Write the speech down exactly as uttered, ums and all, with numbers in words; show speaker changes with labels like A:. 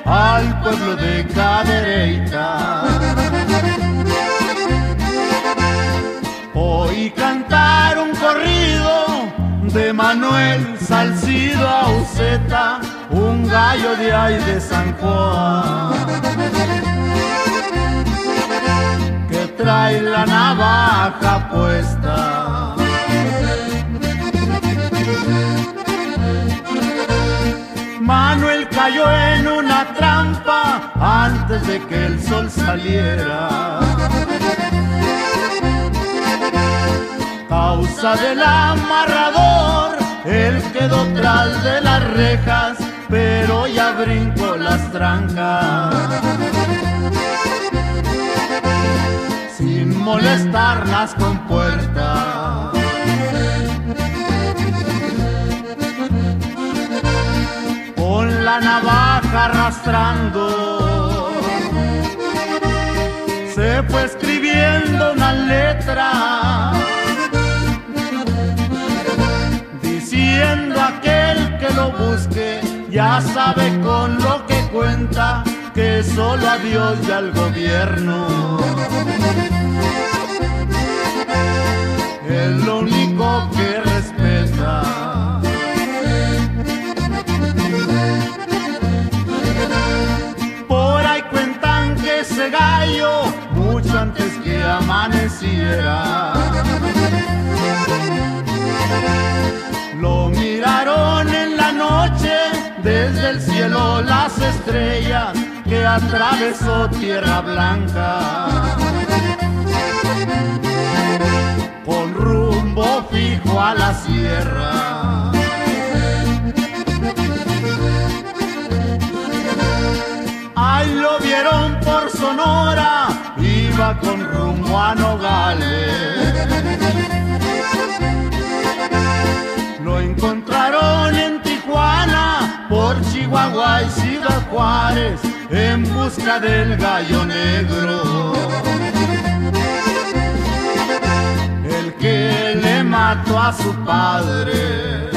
A: al pueblo de Cadereyta. Oí cantar un corrido de Manuel Salcido Auceta, un gallo de ahí de San Juan, que trae la navaja puesta. Manuel cayó en una trampa antes de que el sol saliera. Causa del amarrador, él quedó tras de las rejas, pero ya brincó las trancas, sin molestar las compuertas. Con la navaja arrastrando, se fue escribiendo una letra, diciendo a aquel que lo busque, ya sabe con lo que cuenta, que solo a Dios y al gobierno es lo único que respeta. Por ahí cuentan que ese gallo, mucho antes que amaneciera, lo miraron en la noche desde el cielo las estrellas, que atravesó tierra blanca con rumbo fijo a la sierra. Ahí lo vieron por Sonora, iba con rumbo a Nogales. Lo encontraron en Tijuana, por Chihuahua y Ciudad Juárez, en busca del gallo negro, el que le mató a su padre.